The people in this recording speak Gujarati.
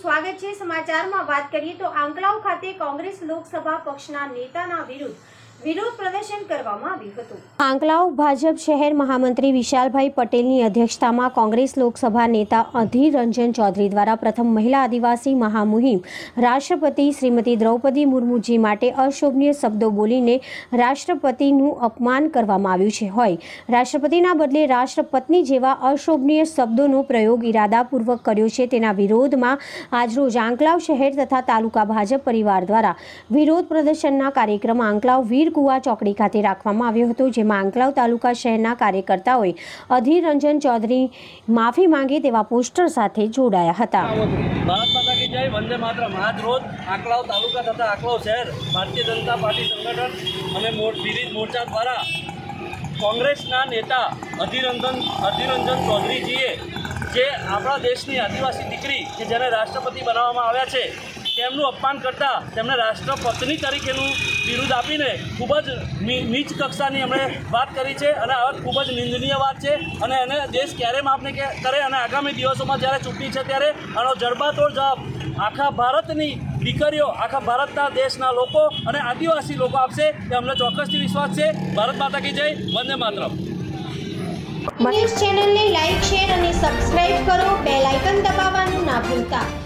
સ્વાગત છે સમાચારમાં વાત કરીએ તો આંકલાવ ખાતે કોંગ્રેસ લોકસભા પક્ષના નેતાના વિરોધ પ્રદર્શન કરવામાં આવ્યું હતું। આંકલાવ ભાજપ શહેર મહામંત્રી વિશાલભાઈ પટેલની અધ્યક્ષતામાં કોંગ્રેસ લોકસભા નેતા અધીર રંજન ચૌધરી દ્વારા પ્રથમ મહિલા આદિવાસી મહામુહિમ રાષ્ટ્રપતિ શ્રીમતી દ્રૌપદી મુર્મુજી માટે અશોભનીય શબ્દો બોલીને રાષ્ટ્રપતિનું અપમાન કરવામાં આવ્યું છે। હોય રાષ્ટ્રપતિના બદલે રાષ્ટ્રપત્ની જેવા અશોભનીય શબ્દોનો પ્રયોગ ઇરાદાપૂર્વક કર્યો છે। તેના વિરોધમાં આજરોજ આંકલાવ શહેર તથા તાલુકા ભાજપ પરિવાર દ્વારા વિરોધ પ્રદર્શનના કાર્યક્રમ આંકલાવ કુવા ચોકડી ખાતે રાખવામાં આવ્યો હતો, જેમાં આંકલાવ તાલુકા શહેરના કાર્યકર્તાઓએ અધીર રંજન ચૌધરી માફી માંગે તેવા પોસ્ટર સાથે જોડાયા હતા। ભારત માતા કી જય, વંદે માતરમ। આજ રોજ આંકલાવ તાલુકા તથા આંકલાવ શહેર ભારતીય જનતા પાર્ટી સંગઠન અને વિવિધ મોરચા દ્વારા કોંગ્રેસના નેતા અધીર રંજન ચૌધરીજીએ જે આપણા દેશની આદિવાસી દીકરી કે જેને રાષ્ટ્રપતિ બનાવવામાં આવ્યા છે તેમનું અપમાન કરતા તેમને રાષ્ટ્રપતિની તરીકેનું બિરુદ આપીને ખૂબ જ નીચ કક્ષાની એમણે વાત કરી છે અને આ ખૂબ જ નિંદનીય વાત છે અને એને દેશ ક્યારે માફ નહીં કરે અને આગામી દિવસોમાં જ્યારે ચૂંટણી છે ત્યારે આનો જડબાતોડ જવાબ આખા ભારતની દીકરીઓ, આખા ભારતના દેશના લોકો અને આદિવાસી લોકો આપશે એ અમને ચોક્કસથી વિશ્વાસ છે। ભારત માતા કી જય, વંદે માતરમ। ન્યૂઝ ચેનલને લાઈક, શેર અને સબસ્ક્રાઇબ કરો, બેલ આઇકન દબાવવાનું ના ભૂલતા।